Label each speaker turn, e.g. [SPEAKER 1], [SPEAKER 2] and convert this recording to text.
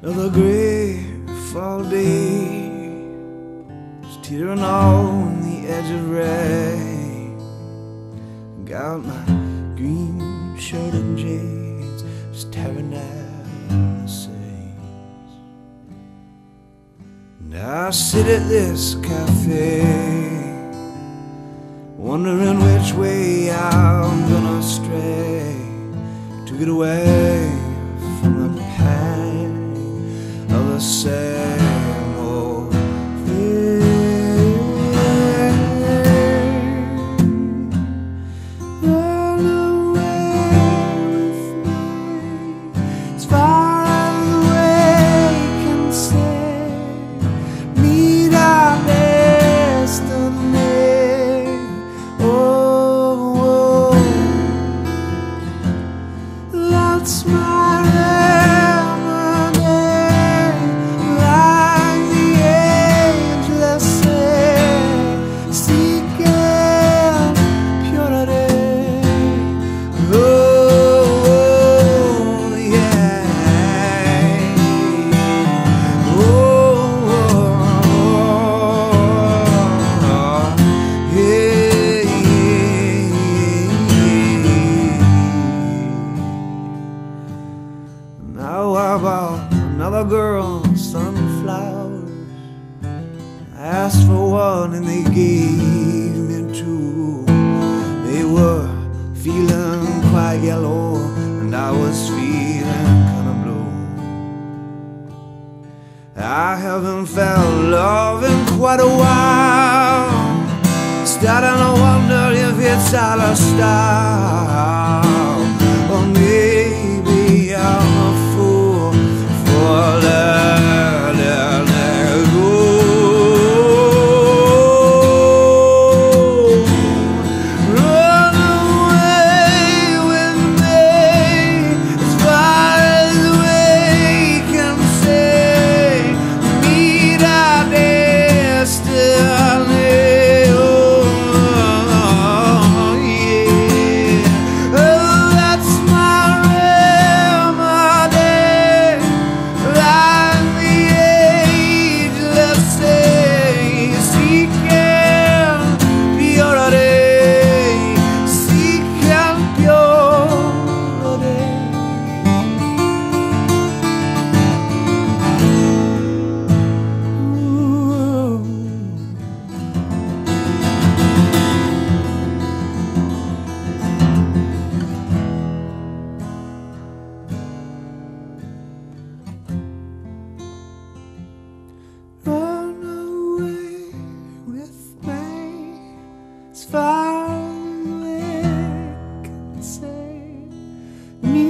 [SPEAKER 1] of the gray fall day, just teetering on the edge of rain. Got my green shirt and jeans, just tearing at the seams. And I sit at this cafe, wondering which way I'm gonna stray to get away from the pain of the same old thing. Run away with me as far as the way can say. Meet our destiny. Oh, that's my remedy, like the angels say, seeking purity. Oh, yeah. Now I bought another girl sunflowers. I asked for one and they gave me two. They were feeling quite yellow and I was feeling kinda blue. I haven't felt love in quite a while, starting to wonder if it's all a style. Or maybe I'm a fool for letting it go. Run away with me as far as we can say. Meet our destiny. Oh, yeah. Oh, that's my remedy, like the angels say, seeking purity, seeking purity. Ooh. Run away with me as far as we can say.